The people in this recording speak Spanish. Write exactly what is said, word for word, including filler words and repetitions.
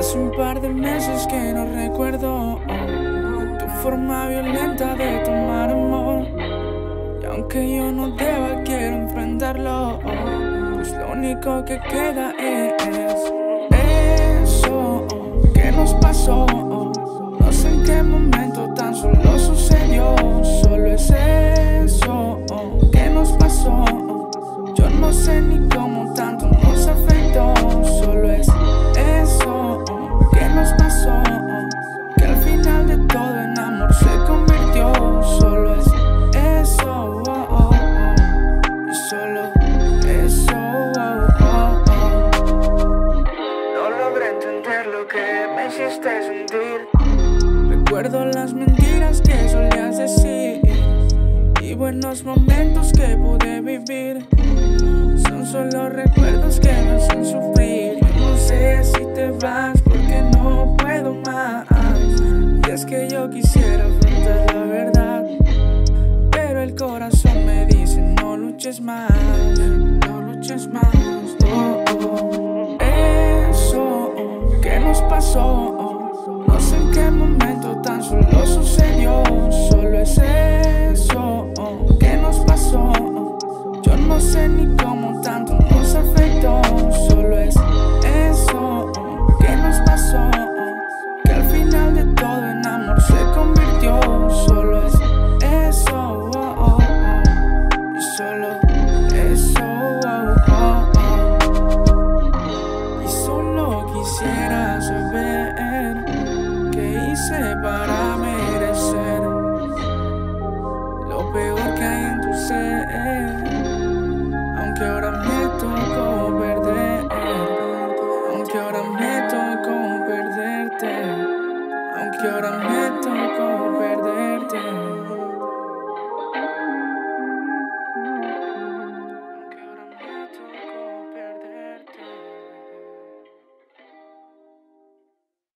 Hace un par de meses que no recuerdo oh, tu forma violenta de tomar amor. Y aunque yo no deba, quiero enfrentarlo oh, pues lo único que queda es eso oh, que nos pasó oh, no sé en qué momento tan solo sucedió. Solo es eso oh, que nos pasó oh, yo no sé ni cómo tanto nos afectó. Solo es eso oh, que nos pasó oh, que al final de todo en amor se convirtió. Solo es eso oh, oh, oh, y solo eso oh, oh, oh. No logré entender lo que me hiciste sentir. Recuerdo las mentiras que solías decir y buenos momentos que pude vivir. Son solo recuerdos que me hacen sufrir. Yo no sé si te vas porque no puedo más. Y es que yo quisiera afrontar la verdad, pero el corazón me dice no luches más, no luches más. Oh, oh. Eso oh, que nos pasó oh, no sé en qué momento tan solo sucedió. Solo es eso oh, que nos pasó oh, yo no sé ni cómo tanto nos afectó. Solo es eso oh, que nos pasó oh, que al final de todo en amor se convirtió. Solo es eso oh, oh, oh, y solo eso oh, oh, oh. Y solo quisiera saber qué hice para merecer lo peor que hay en tu ser. Aunque ahora me tocó perder, aunque ahora me tocó perderte, aunque ahora me tocó perderte.